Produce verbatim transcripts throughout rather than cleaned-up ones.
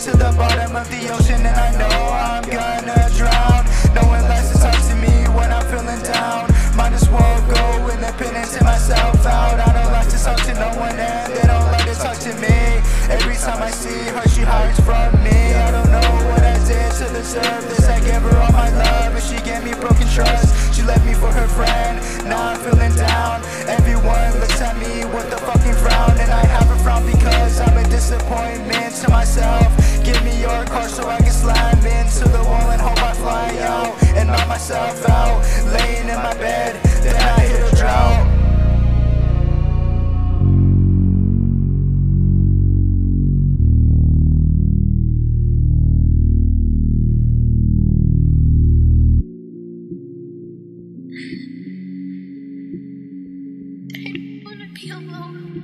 to the bottom of the ocean, and I know I'm gonna drown. No one likes to talk to me when I'm feeling down. Might as well go independent to myself out. I don't like to talk to no one, and they don't like to talk to me. Every time I see her, she hides from me. I don't know what I did to deserve this. I gave her all my love, but she gave me broken trust. She left me for her friend, now I'm feeling down. Everyone looks at me with a fucking frown, and I have a frown because I'm a disappointment to myself. Give me your car so I can slam into the wall and hope I fly out and knock myself out. Laying in my bed, then I hit a drought. Be alone.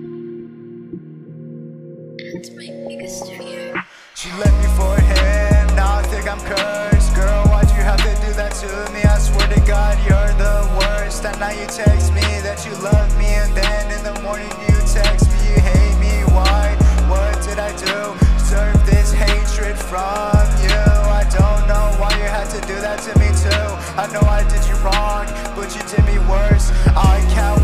That's my biggest fear. She left me for him, now I think I'm cursed. Girl, why'd you have to do that to me? I swear to God, you're the worst. At night you text me that you love me, and then in the morning you text me you hate me. Why? What did I do? Deserve this hatred from you? I don't know why you had to do that to me too. I know I did you wrong, but you did me worse. I can't